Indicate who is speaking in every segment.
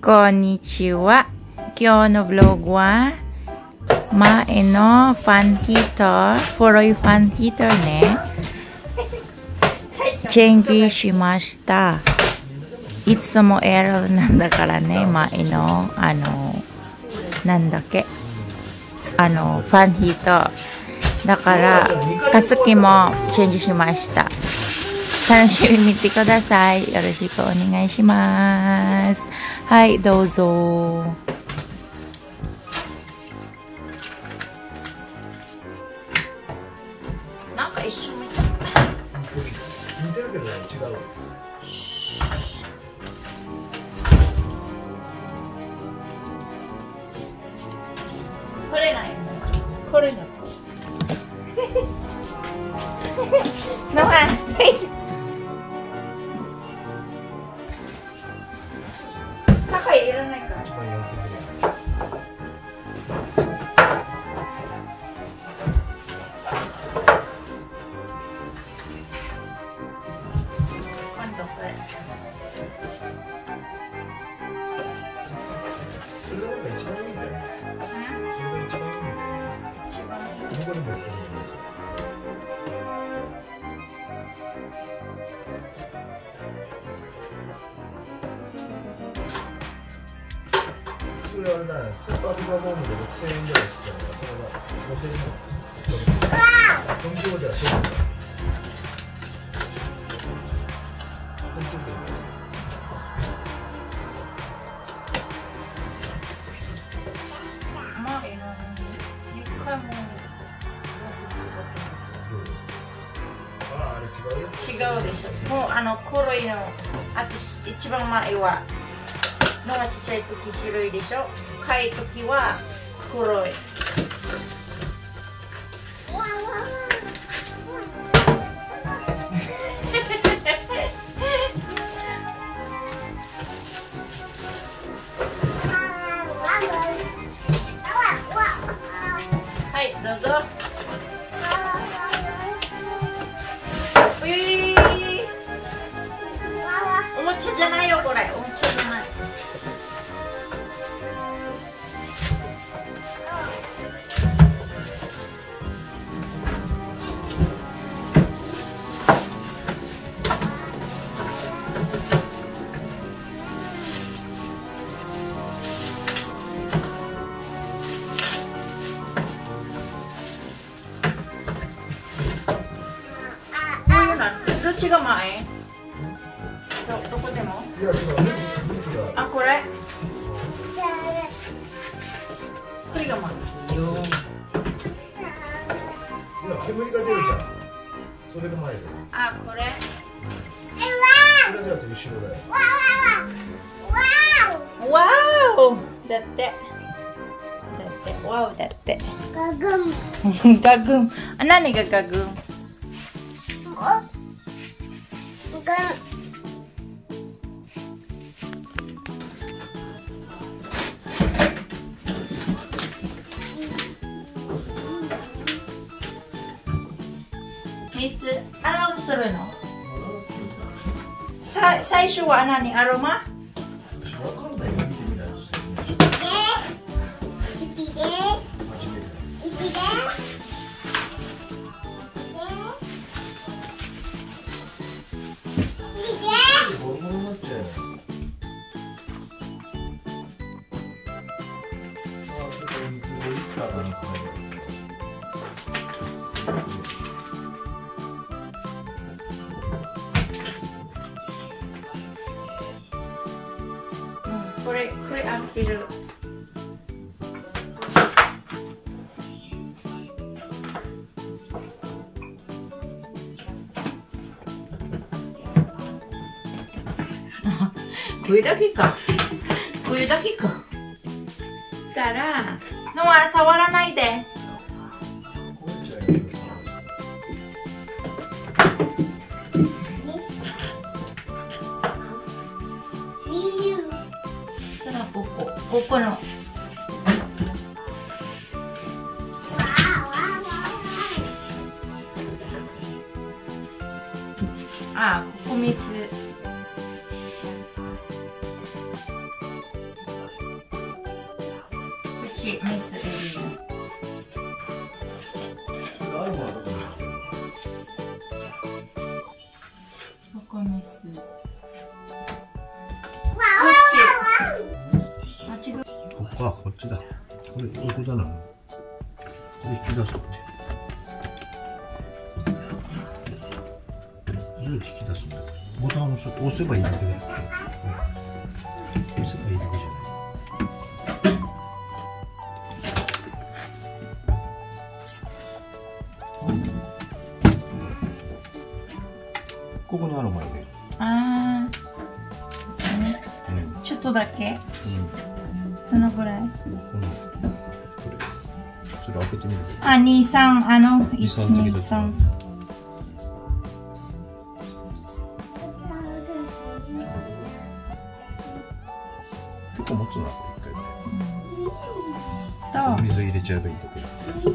Speaker 1: こんにちは。今日のブログは前のファンヒーター、古いファンヒーターね、チェンジしました。いつもエラーなんだからね、前のなんだっけ、ファンヒーター。だから、加湿器もチェンジしました。楽しみに見てください。よろしくお願いします。はい、どうぞ。なんか一緒見た。
Speaker 2: 似てるけど違う。
Speaker 1: これない。これない。ノア。高いいらないから。
Speaker 2: 一番安いぐらい。
Speaker 1: 今度これ。
Speaker 2: それがなんか一番いいんだよね。それが一番いいんだよね。
Speaker 1: 一番いい。
Speaker 2: どこでもやってもいいですよ。それあれだね、スーパービバホームで6000円ぐらいしてたのが、それが5000円なの。本業ではそうなんだよ。本業では
Speaker 1: 前の一回も
Speaker 2: あれ違うよ。
Speaker 1: 違うでしょ。もう黒いの、あと一番前はのがちっちゃい時白いでしょ。赤い時は黒い。はい、どうぞ。おいいおもちゃじゃないよ、これ。おもちゃじゃない。どっちが前？どこでも？
Speaker 2: いや、違う。
Speaker 1: あ、これ？これが前。よ。
Speaker 2: いや、煙が出るじゃん。それが前だよ。
Speaker 1: あ、これ？
Speaker 2: それだと後ろだよ。
Speaker 1: わーお。だって。わおだって。ガグン。ガグン。あ、何がガグン？水洗うするの？最初は何アロマ？
Speaker 2: わかんないよ。見てみないと説明書。初めてだ。ボロボロになっちゃうよ。あ、ちょっと水をいったらなんかね。
Speaker 1: これ合ってる。これだけか。これだけか。したら、ノア触らないで。
Speaker 2: こうちゃうよ。
Speaker 1: ここの。あ、ここ水。 こメス。
Speaker 2: ここはこっちだ。これ横だな。これ引き出すって。どうやって引き出すんだ。ボタンを押せばいいだけだよ。押せばいいだけじゃない。ここにある前で。
Speaker 1: ああ、ちょっとだけ。どのぐらい？
Speaker 2: これちょっと開けてみる。
Speaker 1: あ、2、3、1、2、3。
Speaker 2: 結構持つな、これ一回。
Speaker 1: と
Speaker 2: 水入れちゃえばいいだけ。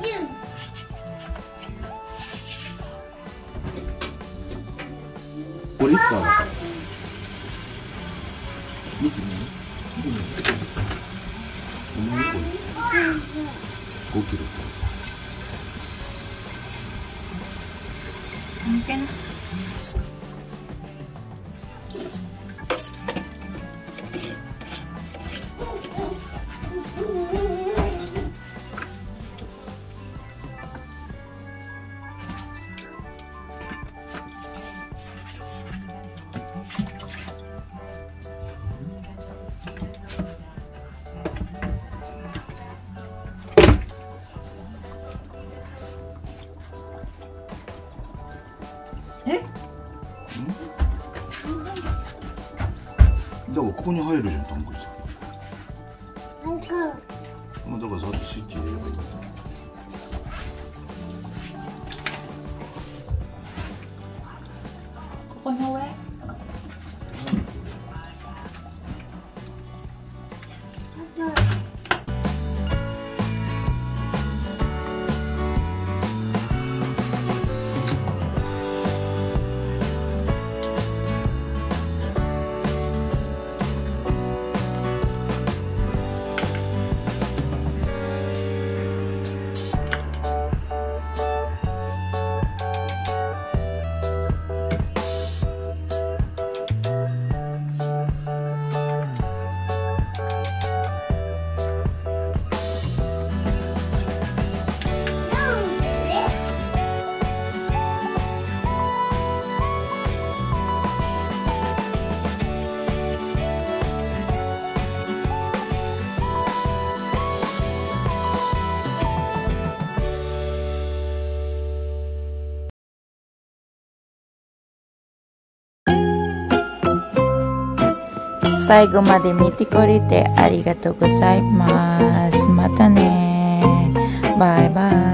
Speaker 2: これ1個だから。見てみる？5キロ。
Speaker 1: mungkin
Speaker 2: だからここに入るじゃん、タンクさ。まあだからさっとスイッチ入れればいいんだ。
Speaker 1: ここの上。最後まで見てくれてありがとうございます。またね。バイバイ。